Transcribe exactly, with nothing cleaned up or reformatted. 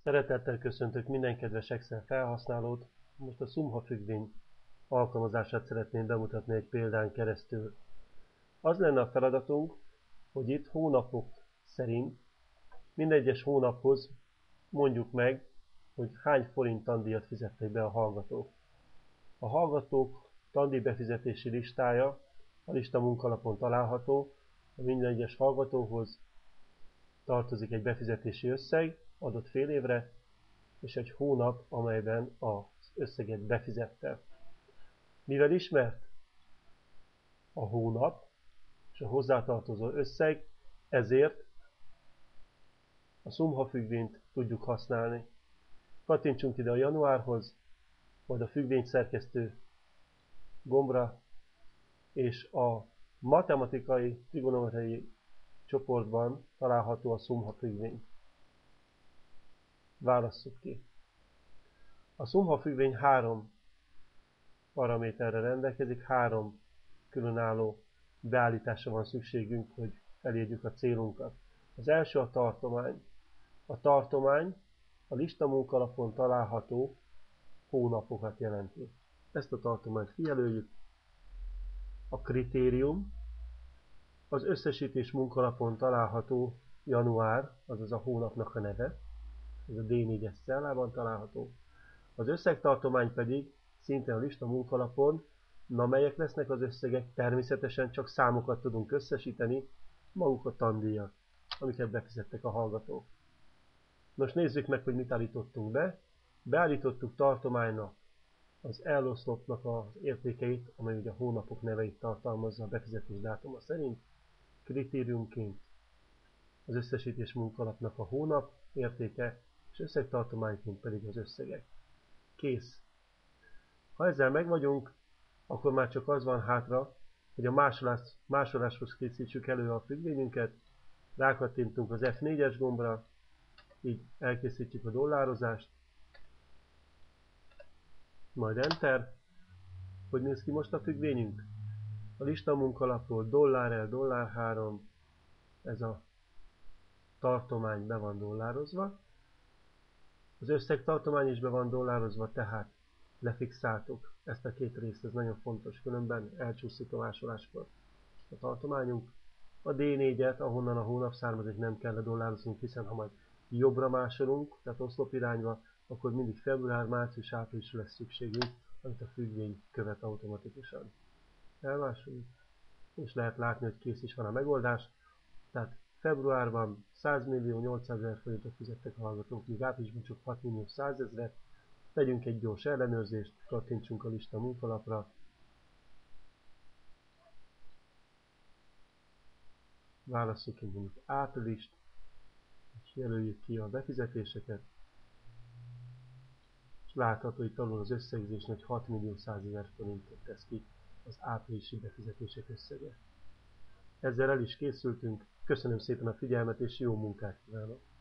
Szeretettel köszöntök minden kedves Excel felhasználót. Most a Sumha függvény alkalmazását szeretném bemutatni egy példán keresztül. Az lenne a feladatunk, hogy itt hónapok szerint minden egyes hónaphoz mondjuk meg, hogy hány forint tandíjat fizettek be a hallgatók. A hallgatók tandíj befizetési listája a lista munkalapon található, a minden egyes hallgatóhoz tartozik egy befizetési összeg adott fél évre, és egy hónap, amelyben az összeget befizette. Mivel ismert a hónap és a hozzátartozó összeg, ezért a Sumha függvényt tudjuk használni. Kattintsunk ide a januárhoz, majd a függvényszerkesztő gombra, és a matematikai trigonometriai csoportban található a Sumha függvény. Válasszuk ki. A Sumha függvény három paraméterre rendelkezik, három különálló beállításra van szükségünk, hogy elérjük a célunkat. Az első a tartomány. A tartomány a lista munkalapon található hónapokat jelenti. Ezt a tartományt kijelöljük. A kritérium az összesítés munkalapon található január, azaz a hónapnak a neve, ez a dé négyes cellában található. Az összegtartomány pedig szintén a lista munkalapon, na melyek lesznek az összegek, természetesen csak számokat tudunk összesíteni, maguk a tandíjak, amiket befizettek a hallgatók. Most nézzük meg, hogy mit állítottunk be. Beállítottuk tartománynak az eloszlottnak az értékeit, amely ugye a hónapok neveit tartalmazza a befizetés dátuma szerint. Kritériumként az összesítés munkalapnak a hónap értéke, és összegtartományként pedig az összegek. Kész. Ha ezzel megvagyunk, akkor már csak az van hátra, hogy a másolás, másoláshoz készítsük elő a függvényünket, rákattintunk az ef négyes gombra, így elkészítjük a dollározást, majd Enter. Hogy néz ki most a függvényünk? A lista munkalapról dollár el, dollár három, ez a tartomány be van dollározva. Az összegtartomány is be van dollározva, tehát lefixáltuk ezt a két részt, ez nagyon fontos, különben elcsúszik a másoláskor a tartományunk. A dé négyet, ahonnan a hónap származik, nem kell ledollároznunk, hiszen ha majd jobbra másolunk, tehát oszlop irányba, akkor mindig február, március, áprilisra lesz szükségünk, amit a függvény követ automatikusan. Elmásoljuk, és lehet látni, hogy kész is van a megoldás. Tehát februárban száz millió nyolcszázezer forintot fizettek a hallgatók, míg áprilisban csak hat millió százezret. Tegyünk egy gyors ellenőrzést, kattintsunk a lista munkalapra. Válasszuk ki mondjuk áprilist, és jelöljük ki a befizetéseket. És látható itt alul az összegzésnek hat millió százezer forintot tesz ki az áprilisi befizetések összege. Ezzel el is készültünk. Köszönöm szépen a figyelmet, és jó munkát kívánok!